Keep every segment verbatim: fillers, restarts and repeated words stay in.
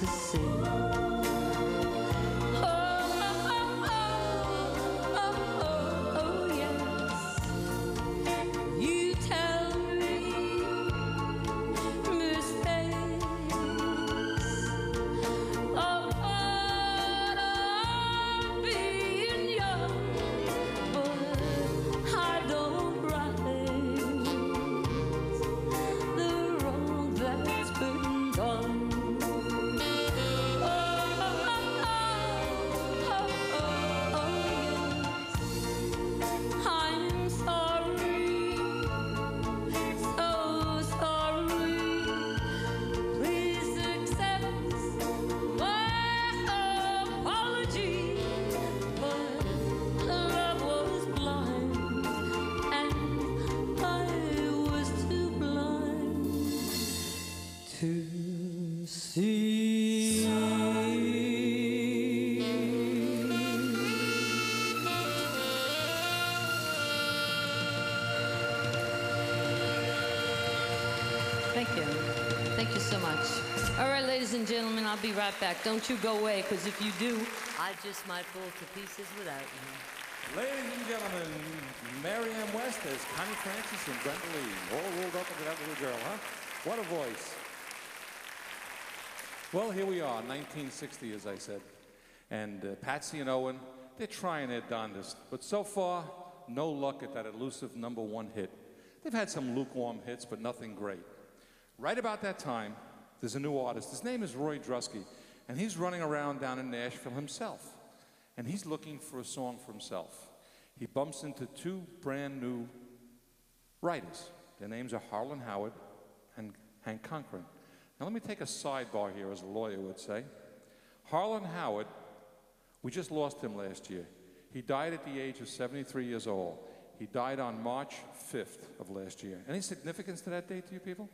to sing. To see. Thank you. Thank you so much. All right, ladies and gentlemen, I'll be right back. Don't you go away, because if you do, I just might fall to pieces without you. Ladies and gentlemen, Mary Ann West as Connie Francis and Brenda Lee, all rolled up into that little girl, huh? What a voice. Well, here we are, nineteen sixty, as I said. And uh, Patsy and Owen, they're trying their darndest. But so far, no luck at that elusive number one hit. They've had some lukewarm hits, but nothing great. Right about that time, there's a new artist. His name is Roy Drusky, and he's running around down in Nashville himself. And he's looking for a song for himself. He bumps into two brand new writers. Their names are Harlan Howard and Hank Cochran. Now let me take a sidebar here, as a lawyer would say. Harlan Howard, we just lost him last year. He died at the age of seventy-three years old. He died on March fifth of last year. Any significance to that date to you people?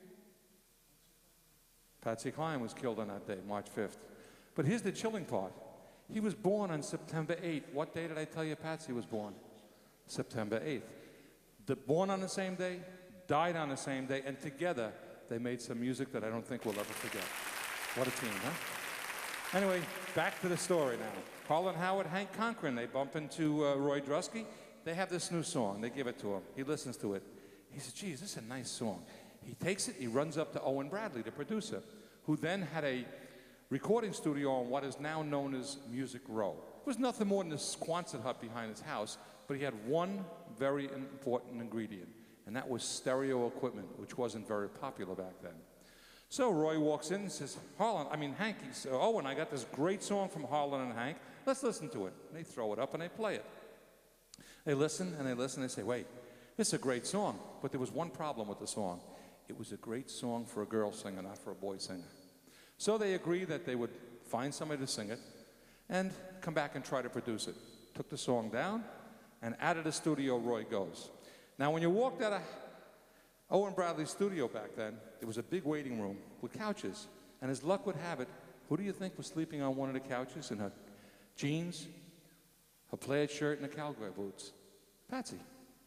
Patsy Cline was killed on that day, March fifth. But here's the chilling part. He was born on September eighth. What day did I tell you Patsy was born? September eighth. The, born on the same day, died on the same day, and together they made some music that I don't think we'll ever forget. What a team, huh? Anyway, back to the story now. Harlan Howard, Hank Cochran, they bump into uh, Roy Drusky. They have this new song. They give it to him. He listens to it. He says, geez, this is a nice song. He takes it, he runs up to Owen Bradley, the producer, who then had a recording studio on what is now known as Music Row. It was nothing more than a Squanson hut behind his house, but he had one very important ingredient, and that was stereo equipment, which wasn't very popular back then. So Roy walks in and says, Harlan, I mean Hank, he says, Owen, I got this great song from Harlan and Hank. Let's listen to it. And they throw it up and they play it. They listen and they listen and they say, wait, this is a great song. But there was one problem with the song. It was a great song for a girl singer, not for a boy singer. So they agreed that they would find somebody to sing it and come back and try to produce it. Took the song down, and out of the studio Roy goes. Now, when you walked out of Owen Bradley's studio back then, there was a big waiting room with couches. And as luck would have it, who do you think was sleeping on one of the couches in her jeans, her plaid shirt, and her cowboy boots? Patsy.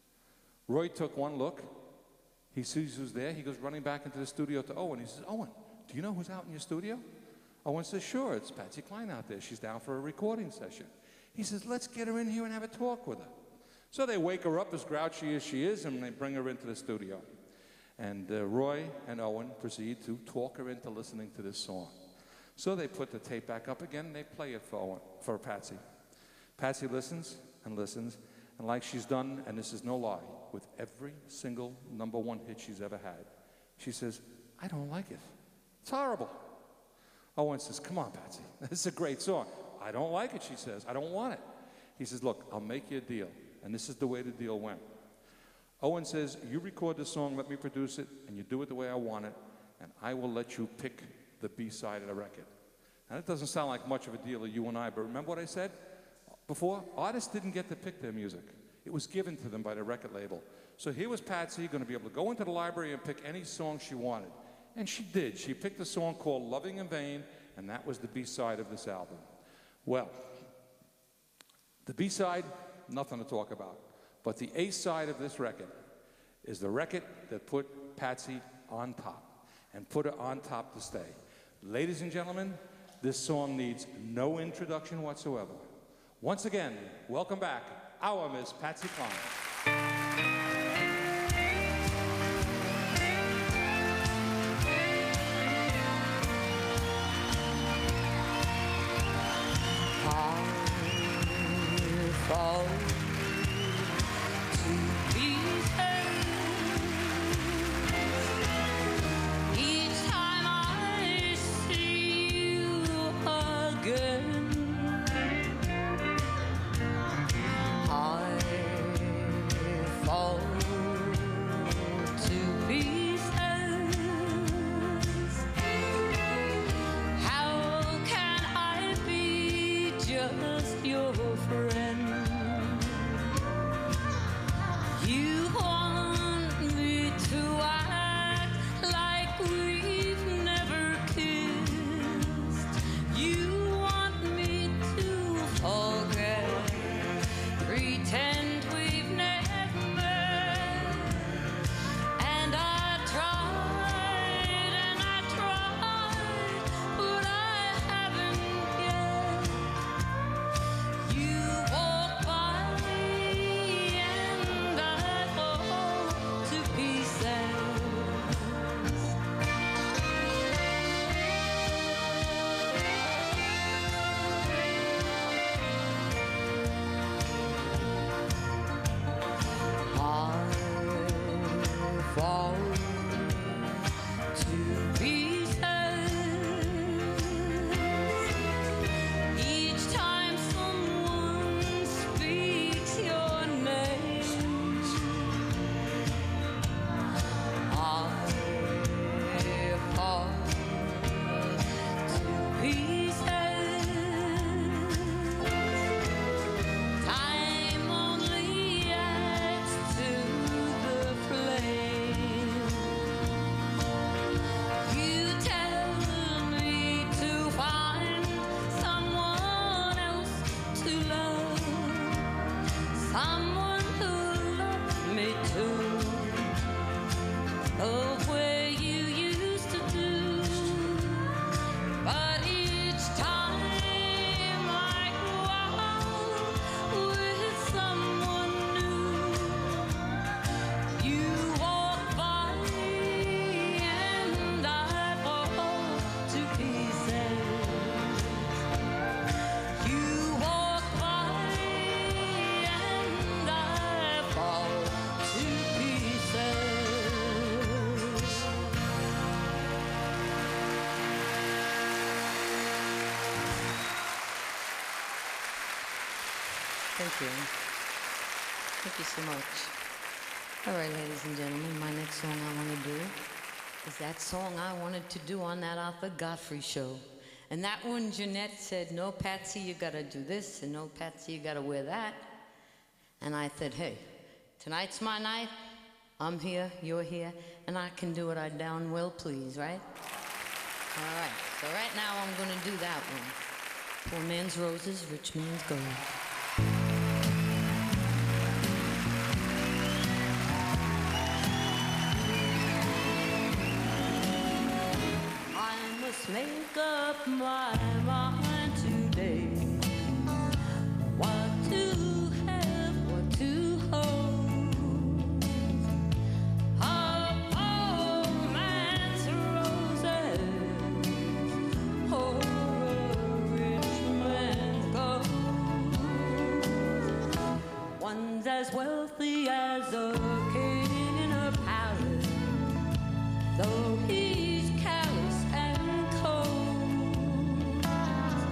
Roy took one look. He sees who's there. He goes running back into the studio to Owen. He says, Owen, do you know who's out in your studio? Owen says, sure, it's Patsy Cline out there. She's down for a recording session. He says, let's get her in here and have a talk with her. So they wake her up, as grouchy as she is, and they bring her into the studio. And uh, Roy and Owen proceed to talk her into listening to this song. So they put the tape back up again, and they play it for Owen, for Patsy. Patsy listens and listens, and like she's done, and this is no lie, with every single number one hit she's ever had, she says, I don't like it. It's horrible. Owen says, come on, Patsy, this is a great song. I don't like it, she says. I don't want it. He says, look, I'll make you a deal. And this is the way the deal went. Owen says, you record the song, let me produce it, and you do it the way I want it, and I will let you pick the B-side of the record. Now, that doesn't sound like much of a deal to you and I, but remember what I said before? Artists didn't get to pick their music. It was given to them by the record label. So here was Patsy going to be able to go into the library and pick any song she wanted. And she did. She picked a song called Loving in Vain, and that was the B-side of this album. Well, the B-side, nothing to talk about. But the A-side of this record is the record that put Patsy on top and put her on top to stay. Ladies and gentlemen, This song needs no introduction whatsoever. Once again, welcome back, our Miss Patsy Cline. Fall to pieces each time I see you again. I fall to pieces. How can I be just your friend? You want me to act like we've never kissed. You want me to forget, pretend we've never met. And I tried and I tried, but I haven't yet. You walk by and I fall to pieces. I fall to pieces each time someone speaks your name. I fall to pieces. Time only adds to the flame. You tell me to find someone else to love, someone who loves me too, of where you used to do. But each time I go out with someone new, you walk by and I fall to pieces. You walk by and I fall to pieces. Thank you. Thank you so much. All right, ladies and gentlemen, my next song I want to do is that song I wanted to do on that Arthur Godfrey show. And that one, Jeanette said, no, Patsy, you got to do this, and no, Patsy, you got to wear that. And I said, hey, tonight's my night. I'm here, you're here, and I can do what I down well please, right? All right, so right now I'm going to do that one. Poor man's roses, rich man's gold. I must make up my mind today. What to have, what to hold. A poor man's roses, or a rich man's gold. One's as wealthy as a king in a palace, though he's callous and cold.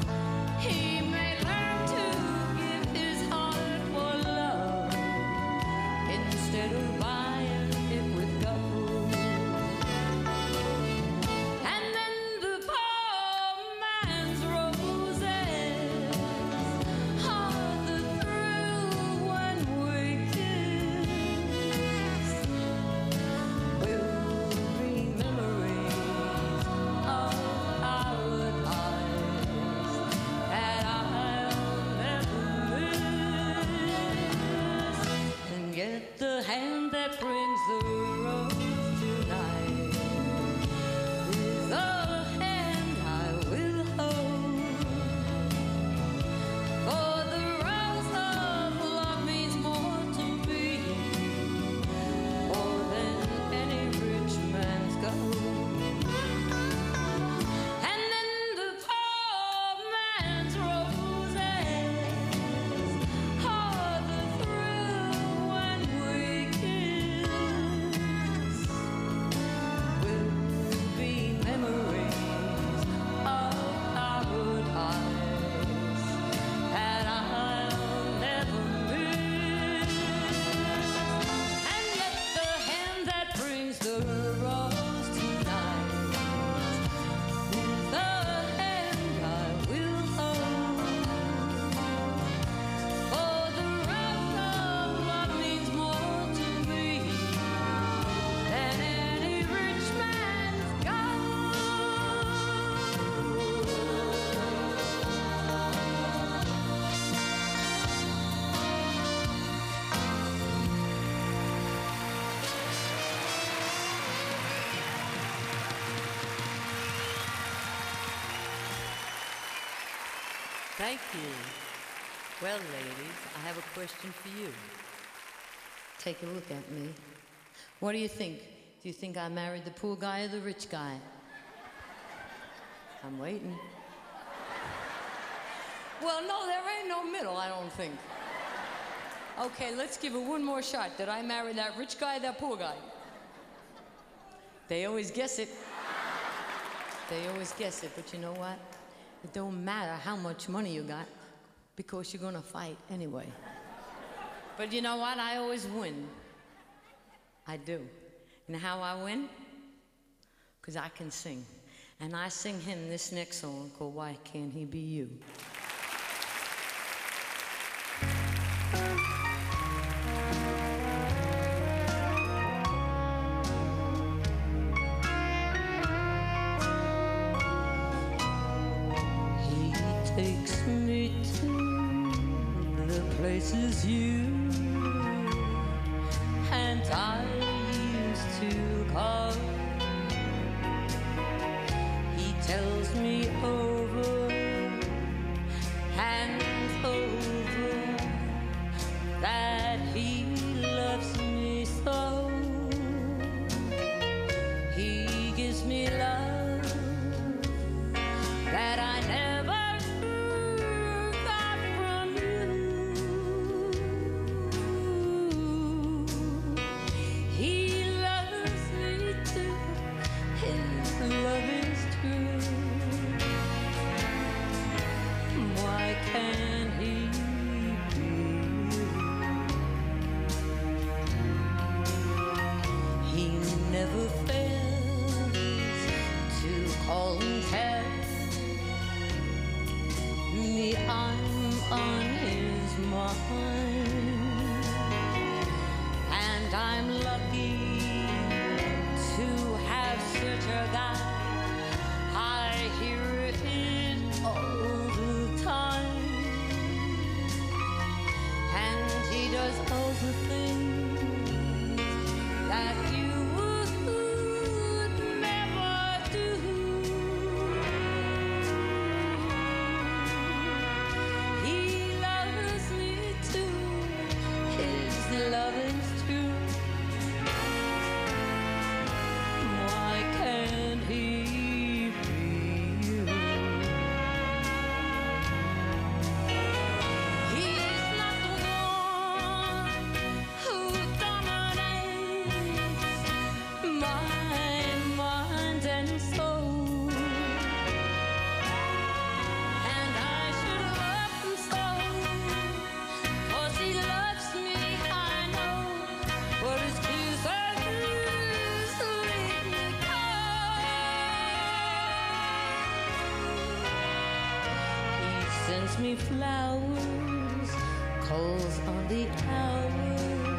Thank you. Well, ladies, I have a question for you. Take a look at me. What do you think? Do you think I married the poor guy or the rich guy? I'm waiting. Well, no, there ain't no middle, I don't think. Okay, let's give it one more shot. Did I marry that rich guy or that poor guy? They always guess it. They always guess it, but you know what? It don't matter how much money you got, because you're gonna fight anyway. But you know what? I always win. I do. You know how I win? Because I can sing. And I sing him this next song called Why Can't He Be You? Takes me to the places you and I used to call. He tells me over and over that he loves me so. He gives me love that I never on his mind, and I'm lucky to have such a guy. I hear it all the time, and he does all the things that you would never do. Love is true. Why can't he be you? He's not the one who dominates my mind and soul, and I should love him so, 'cause he loves me. But his kisses leave me cold. He sends me flowers, calls on the hour,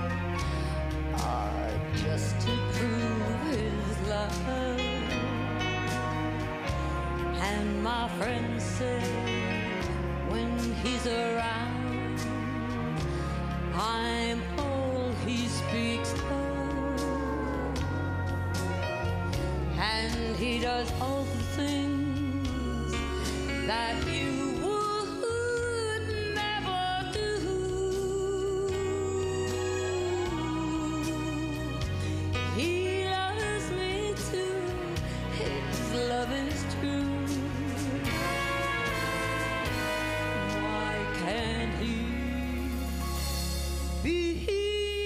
ah, just to prove his love. And my friends say when he's around, I'm all he speaks of, and he does all the things that you would never do. He loves me too, his love is true. Why can't he be you?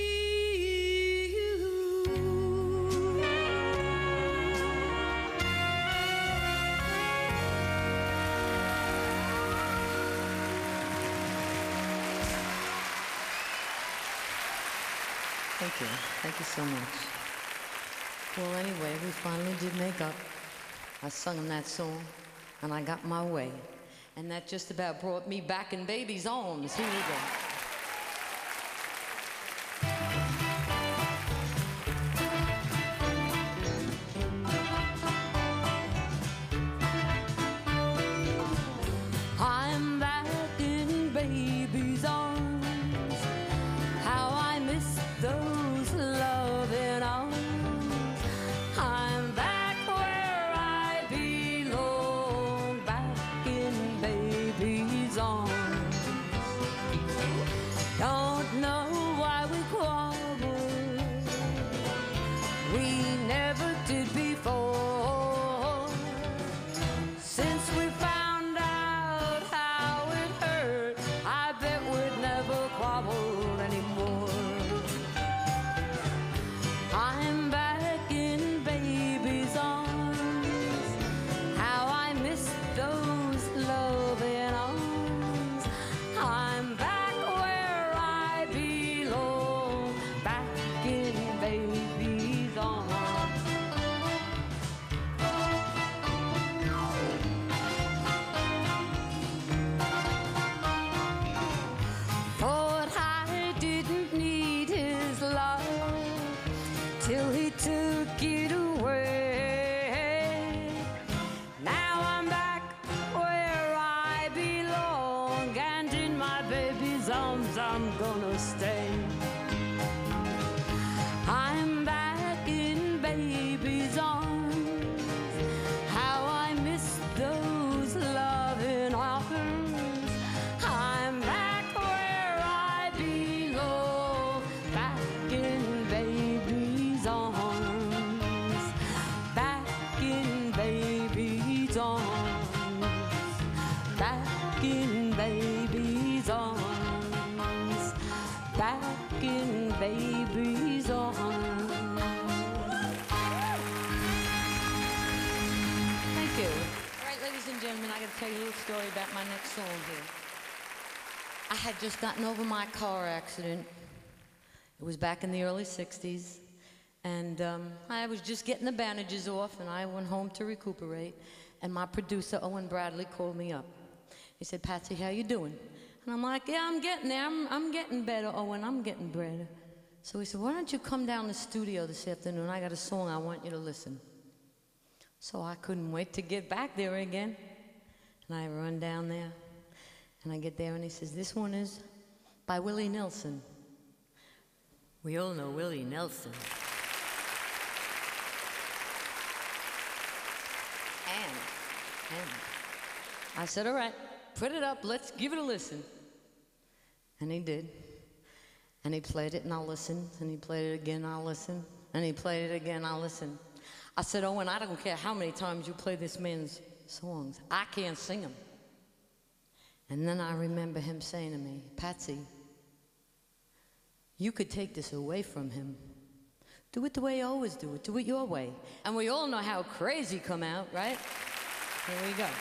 Thank you. Thank you so much. Well, anyway, we finally did make up. I sung him that song, and I got my way. And that just about brought me back in baby's arms. Here we go. I'm back in baby's arms. How I miss those loving arms. I'm back where I belong, back in baby's arms. Since we found out how it hurt, I bet we'd never quarrel anymore. I'm back in baby's arms. How I miss those loving arms. I'm back where I belong, back in baby's arms. Thought I didn't need his love till he took it away. Now I'm back where I belong, and in my baby's arms I'm gonna stay. I'm back in baby's arms. How I miss those loving arms. I'm back where I belong, back in baby's arms, back in baby's arms, back in baby's arms, back in baby's arms. Thank you. All right, ladies and gentlemen, I got to tell you a little story about my next song here. I had just gotten over my car accident. It was back in the early sixties, and um, I was just getting the bandages off, and I went home to recuperate, and my producer, Owen Bradley, called me up. He said, "Patsy, how you doing?" And I'm like, "Yeah, I'm getting there. I'm, I'm getting better, Owen. I'm getting better." So he said, "Why don't you come down to the studio this afternoon? I got a song I want you to listen." So I couldn't wait to get back there again. And I run down there, and I get there, and he says, "This one is by Willie Nelson." We all know Willie Nelson. And, and I said, "All right, put it up. Let's give it a listen." And he did. And he played it, and I'll listen. And he played it again, I'll listen. And he played it again, I'll listen. I said, "Owen, I don't care how many times you play this man's songs. I can't sing them." And then I remember him saying to me, "Patsy, you could take this away from him. Do it the way you always do it. Do it your way." And we all know how crazy come out, right? Here we go.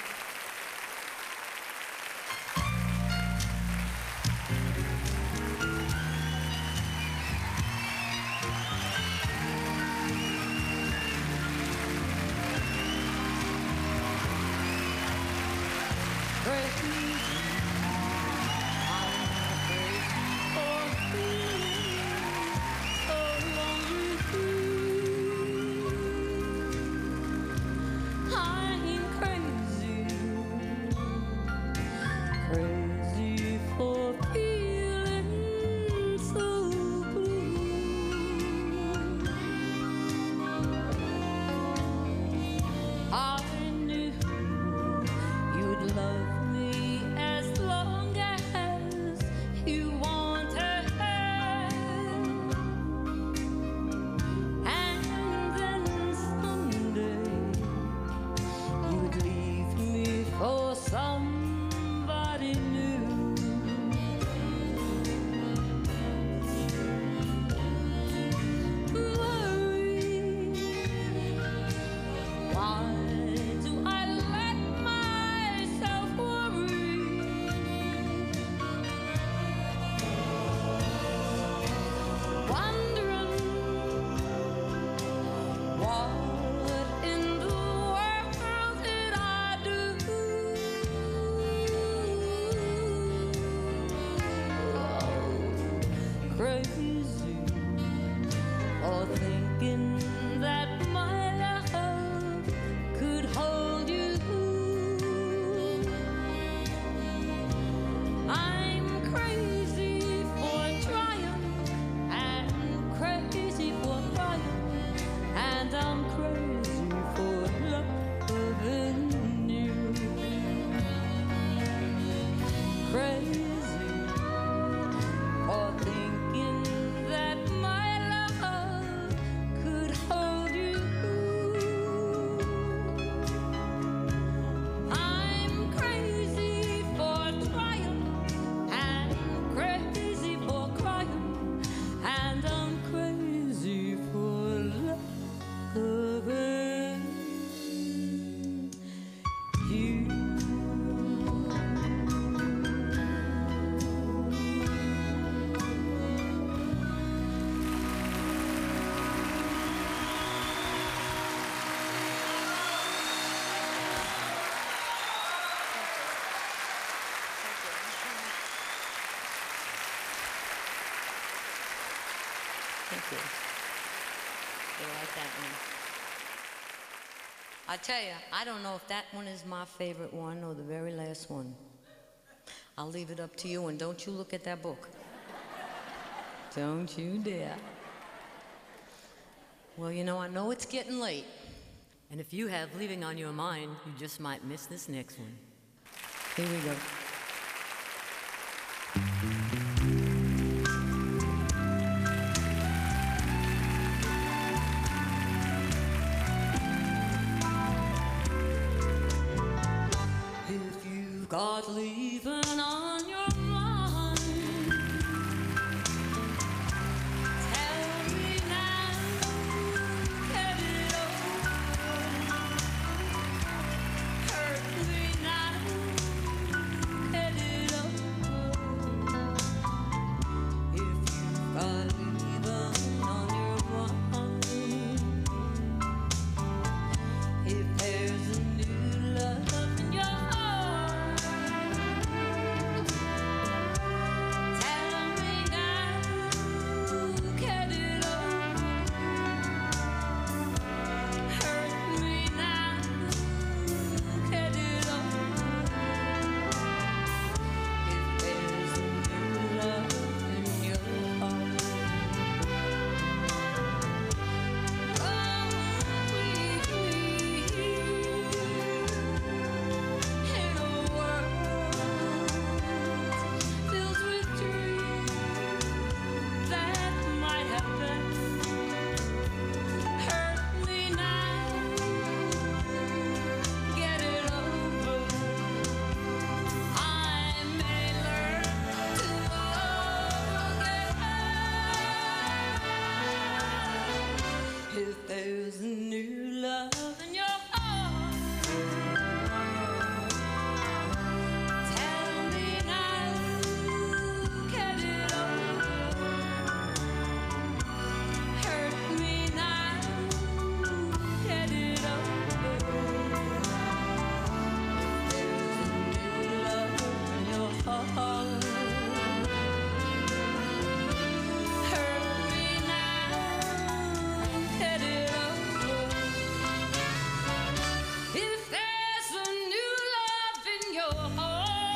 Thank you. They like that one. I tell you, I don't know if that one is my favorite one or the very last one. I'll leave it up to you, and don't you look at that book. Don't you dare. Well, you know, I know it's getting late. And if you have Leaving on Your Mind, you just might miss this next one. Here we go. If you've got leaving on your mind, tell me now, get it over. Hurt me now, get it over. If you've got leaving on your mind, if there's a new love in your heart, tell me now, get it over. Hurt me now, get it over. If there's a new love in your heart, oh, we in a world filled with dreams that might happen. Hurt me now, get it over. I may learn to love again. If there's a new love in your heart, tell me now, get it over. Hurt me now, get it over. There's a new love in your heart. Hurt me now, get it over. If there's a new love in your heart.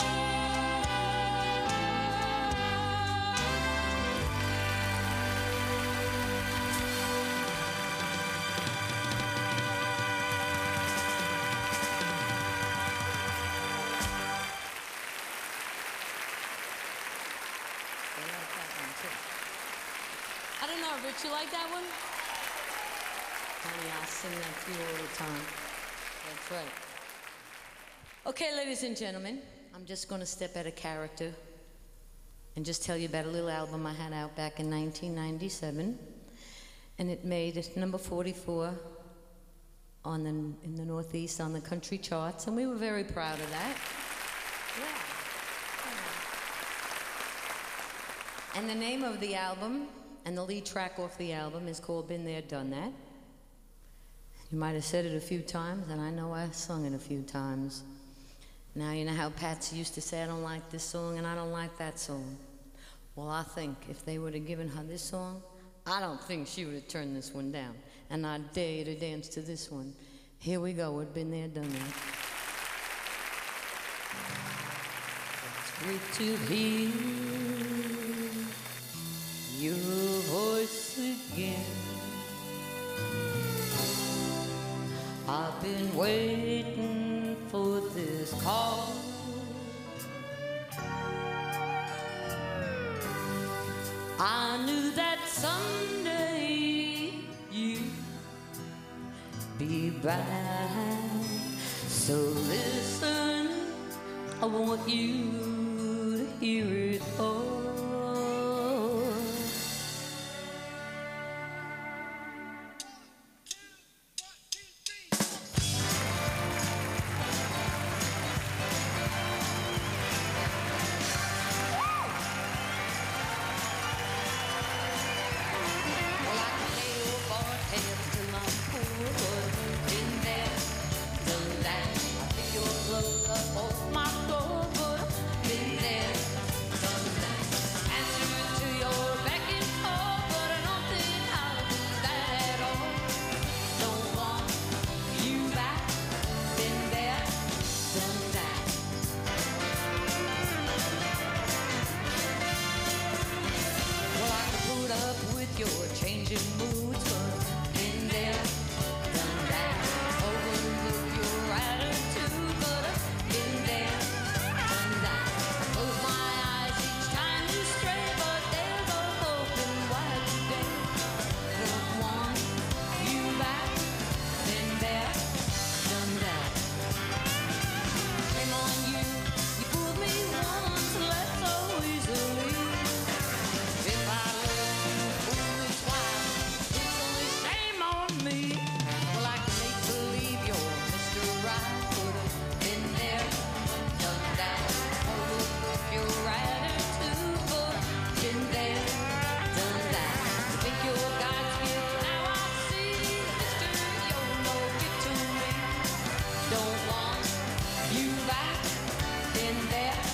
They like that one too. I don't know, Rich, you like that one? Honey, I sing that to you all the time. That's right. Okay, ladies and gentlemen, I'm just going to step out of character and just tell you about a little album I had out back in nineteen ninety-seven, and it made it number forty-four on the, in the Northeast on the country charts, and we were very proud of that. Yeah. Yeah. And the name of the album and the lead track off the album is called Been There, Done That. You might have said it a few times, and I know I sung it a few times. Now, you know how Patsy used to say, I don't like this song and I don't like that song. Well, I think if they would have given her this song, I don't think she would have turned this one down. And I dare you to dance to this one. Here we go, we've been there, done that. It's great to hear your voice again. I've been waiting for this call. I knew that someday you'd be back. So listen, I want you to hear it all. Answer to your beck and call, but I don't think You've been there